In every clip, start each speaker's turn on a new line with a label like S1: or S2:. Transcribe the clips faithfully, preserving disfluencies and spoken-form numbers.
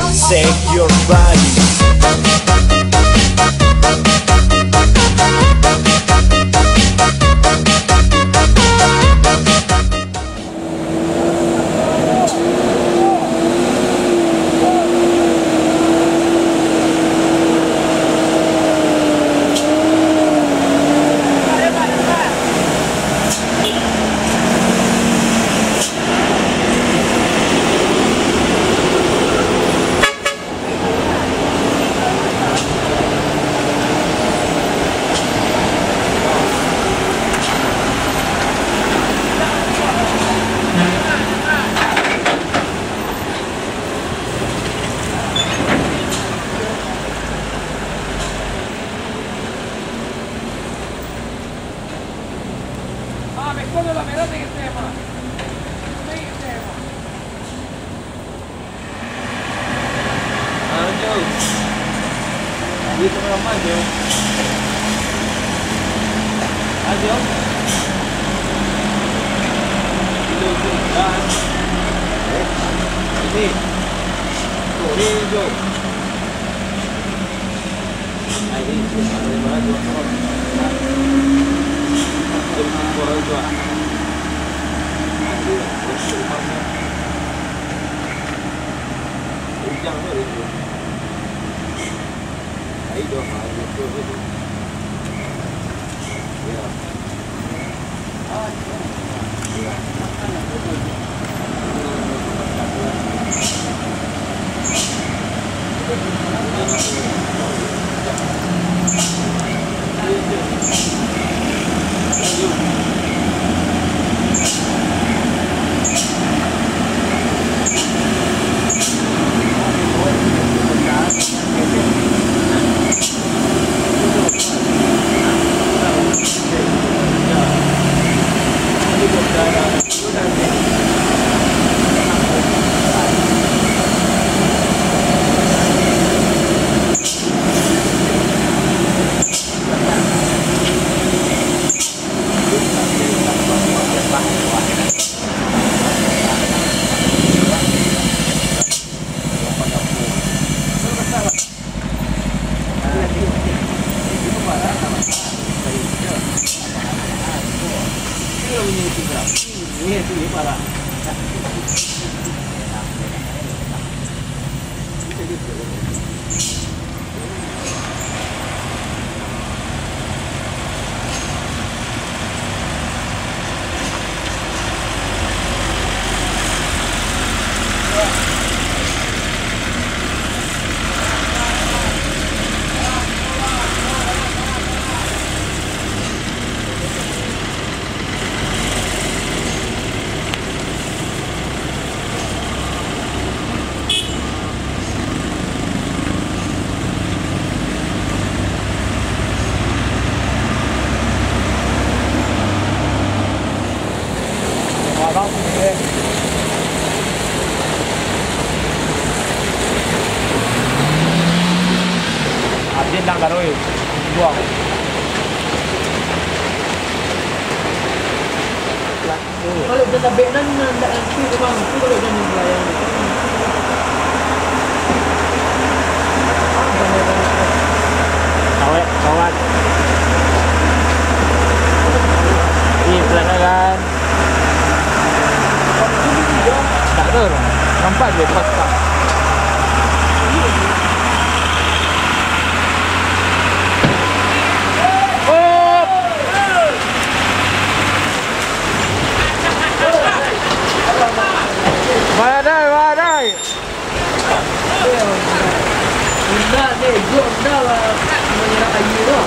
S1: Shake your body.
S2: Dito ka naman, yo. Ayo. Dito, dito. Dan. Ini. Ini, yo. Ay, ini. Ada yang mana, yo. Jom, boleh, yo. Ayo, bersih, mana. Ujang, yo, itu. Ahí dong, ahí itu itu. Ya. Ah, ya. Ini itu ya para. Abdin lang karoy. Buang.
S3: Kalau dah tabi nan nan dah nanti rumah tu kalau dah ni layang.
S1: Kawat, kawat. Ini pelanagan. Tak ada orang. Nampak dia pas-pas. Badai, badai.
S3: Dah ni, jom dah menyerap kayu tu.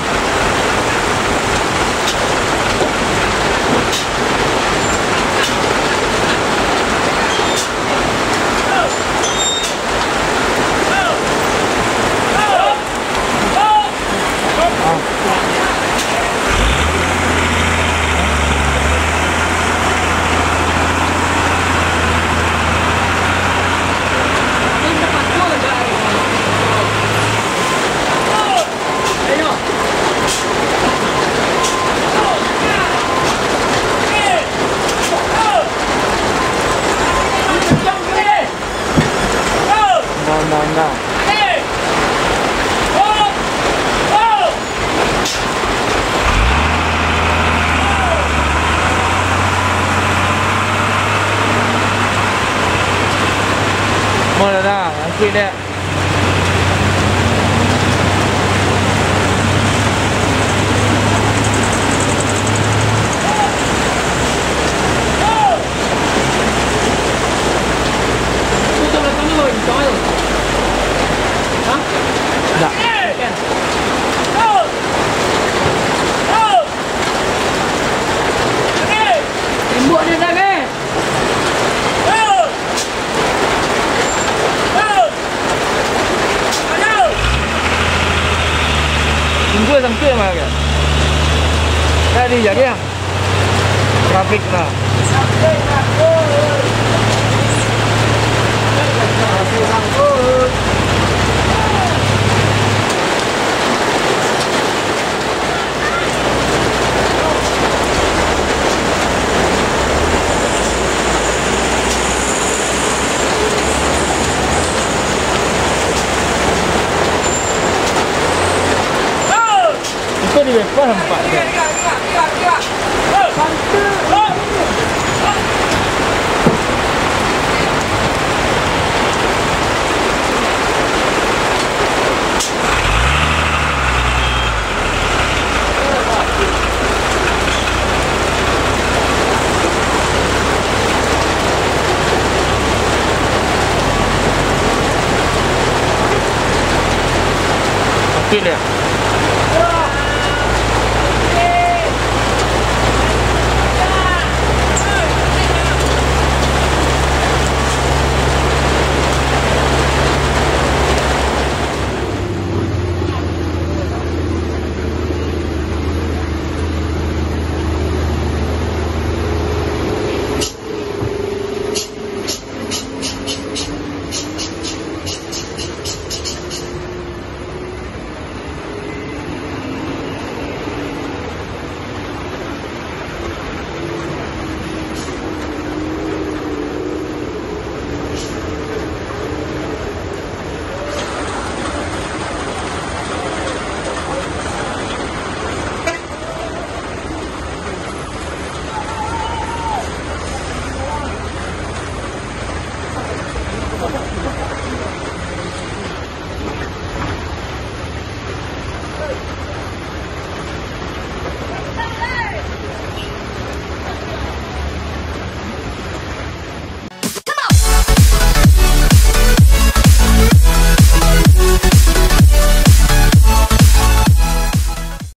S1: Sakit dia.
S3: Tu tu belakang tu, kau tu. Ha?
S1: Tak.
S3: Kan? Tembok dia dah kan?
S1: Tunggu sampai mana kan? Tadi jadi yang trafik lah. Itu di depan nampak dia. Sakit dia.